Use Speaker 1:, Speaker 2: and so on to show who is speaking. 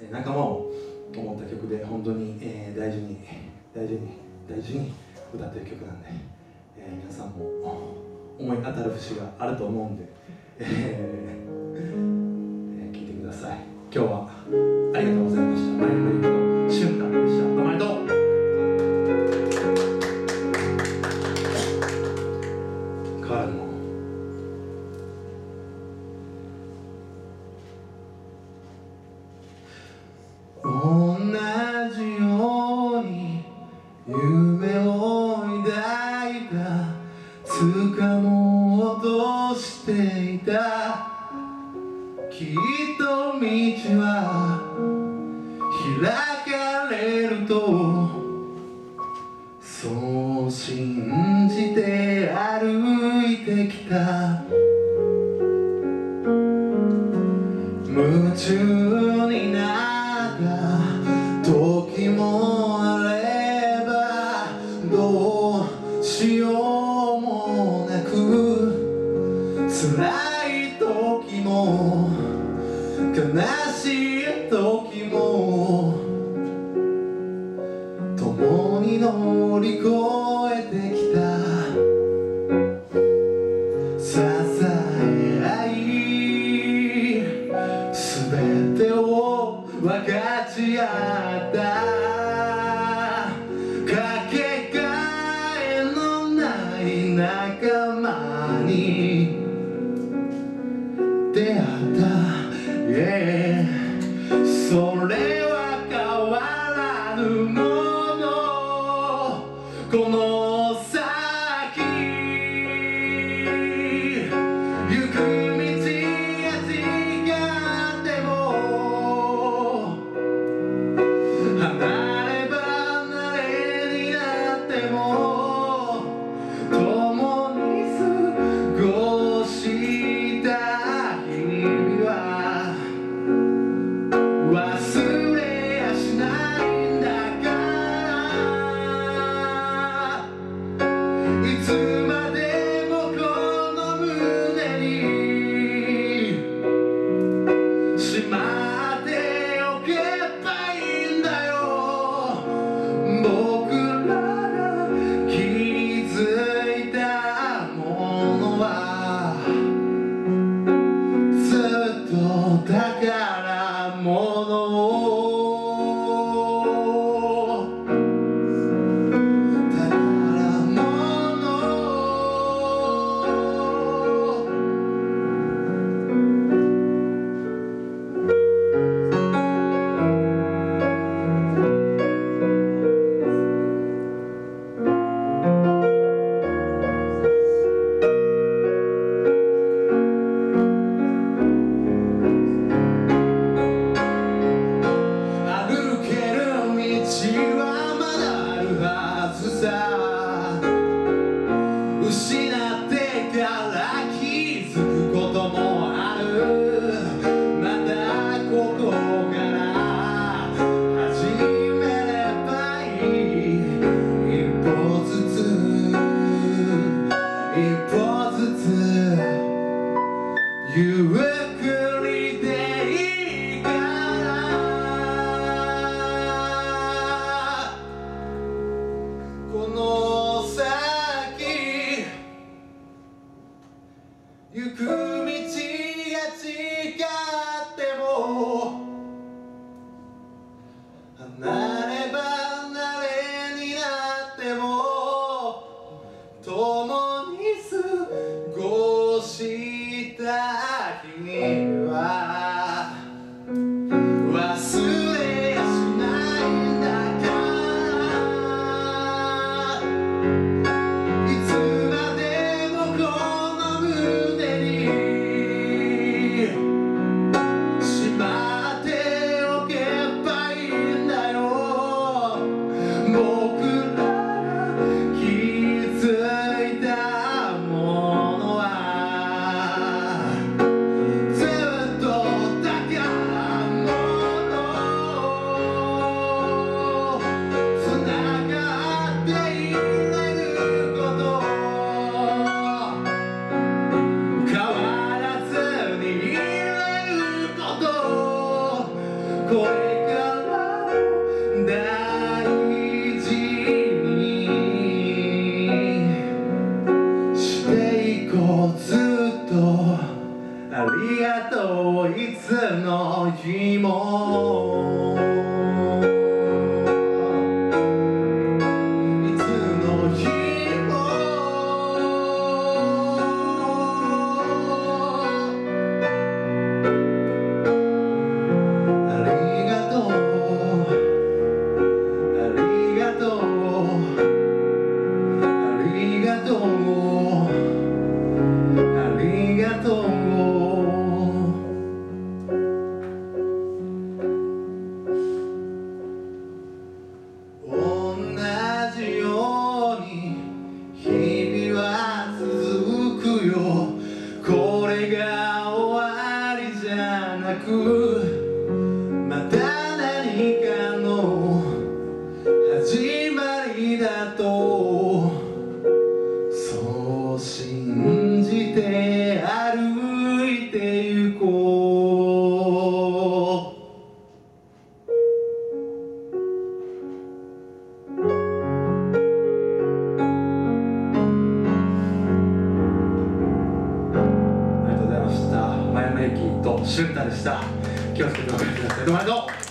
Speaker 1: 仲間を思った曲で本当に、大事に歌ってる曲なんで、皆さんも思い当たる節があると思うんで、聴いてください。今日はありがとうございました。前山佑樹の「シュンタ」でした。どうもありがとう。変わらぬもの。同じように夢を抱いた、掴もうとしていた。きっと道は開かれると、そう信じて歩いてきた。夢中になった時もあれば、どうしようもなく、辛い時も悲しい時も共に乗り越えてきた。支え合い全てを分かち合った。かけがえのない仲間に出会った。Yeah、 それは変わらぬもの。この先行く道が違っても、離れ離れになっても、共に過ごした日々は忘れやしないんだから。いつまでもこの胸にしまっておけばいいんだよ。僕らが気づいたものはずっと宝物。 これからも大事にしていこう。ずっとありがとう、いつの日もいつの日もありがとう、ありがとう、ありがとう、ありがとう。同じように日々は続くよ。これが終わりじゃなく、また何かの始まりだと、そう信じて歩いてゆこう。前山佑樹と俊太でした。気をつけてお帰りください。どうもありがとう。